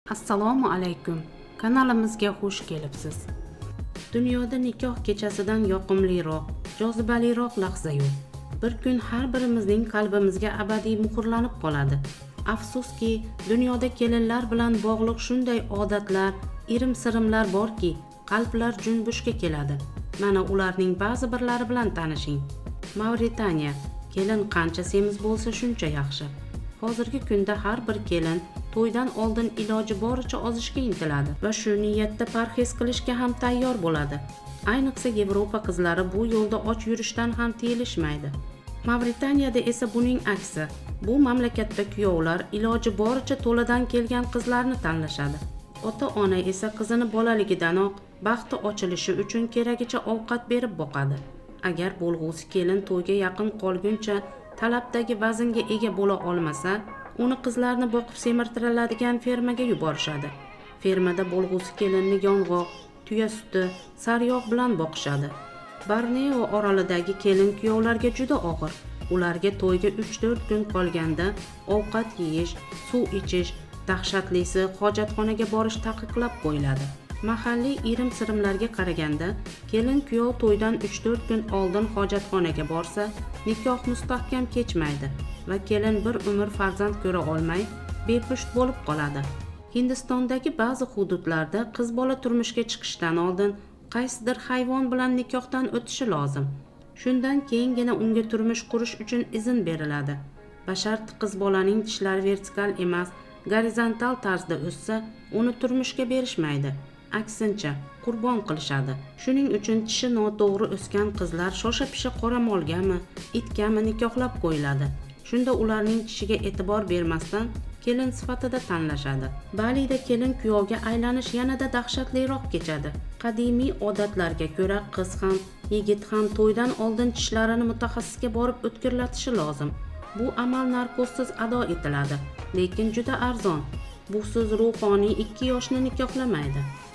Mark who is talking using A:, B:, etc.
A: Assalomu alaykum. Kanalimizga xush kelibsiz. Dunyoda nikoh kechasidan yoqimliroq, jozibaliroq lahza yo'q. Bir kun har birimizning qalbimizga abadiy muhrlanib qoladi. Afsuski, dunyoda kelinlar bilan bog'liq shunday odatlar, irim-sirimlar borki, qalblar junbushga keladi. Mana ularning ba'zi birlari bilan tanishing. Mavritaniya. Kelin qancha semiz bo'lsa shuncha yaxshi. Hozirgi kunda har bir kelin to'ydan oldin iloji boricha ozishga intiladi va shu niyatda parhez qilishga ham tayyor bo'ladi. Ayniqsa Yevropa qizlari bu yo'lda och yurishdan ham tiyilishmaydi. Mavritaniyada esa buning aksi. Bu mamlakatda kuyovlar iloji boricha to'ladan kelgan qizlarni tanlashadi. Ota-ona esa qizini bolaligidanoq baxti ochilishi uchun keragicha ovqat berib boqadi. Agar bo'lg'usi kelin to'yga yaqin qolguncha talabdagi vaznga ega bo'la olmasa, uni qizlarni boqib semirtiriladigan fermaga yuborishadi. Fermada bo'lg'usi kelinni yong'oq, tuya suti, sariyog' bilan boqishadi. Borneo orolidagi kelin kuyovlarga juda og'ir. Ularga to'yga 3-4 kun qolganda ovqat yeyish, suv ichish, dahshatlisi hojatxonaga borish taqiqlab qo'yiladi. Mahalliy irim-sirimlarga qaraganda, kelin kuyov to'ydan 3-4 kun oldin hojatxonaga borsa, nikoh mustahkam kechmaydi va kelin bir umr farzand ko'ra olmay, bepusht bo'lib qoladi. Hindistondagi ba'zi hududlarda qiz bola turmushga chiqishdan oldin qaysidir hayvon bilan nikohdan o'tishi lozim. Shundan keyingina unga turmush qurish uchun izn beriladi. Bashart qiz bolaning tishlari vertikal emas, gorizontal tarzda o'ssa, uni turmushga berishmaydi. Aksincha, qurbon qilishadi. Shuning uchun tishi noto'g'ri o'sgan qizlar shosha-pisha qoramolgami, itgami nikohlab qo'yiladi. Shunda ularning tishiga e'tibor bermasdan kelin sifatida tanlashadi. Balida kelin kuyovga aylanish yanada dahshatliroq kechadi. Qadimiy odatlarga ko'ra qiz ham, yigit ham to'ydan oldin tishlarini mutaxassisga borib o'tkirlatishi lozim. Bu amal narkozsiz ado etiladi, lekin juda arzon. Busiz ruhoniy 2 yoshni nikohlamaydi.